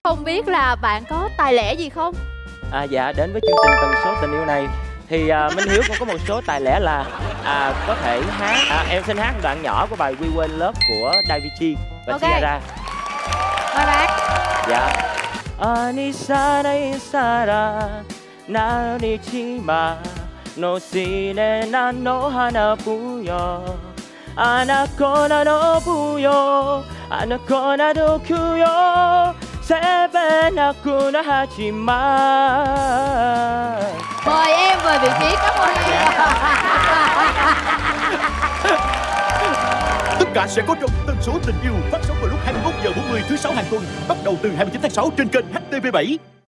Không biết là bạn có tài lẻ gì không? Dạ, đến với chương trình Tần số tình yêu này thì Minh Hiếu cũng có một số tài lẻ là có thể hát. Em xin hát một đoạn nhỏ của bài We Will Love của Davichi và Tiara. Mời bạn. Dạ. Anisara isara narichima no shine no hana buyo anakona no buyo anakona dokuyo sebe naku no hachima. Mời em về vị trí, cảm ơn em. Tất cả sẽ có trong Tần số tình yêu phát sóng vào lúc 21h40 thứ 6 hàng tuần, bắt đầu từ 29 tháng 6 trên kênh HTV7.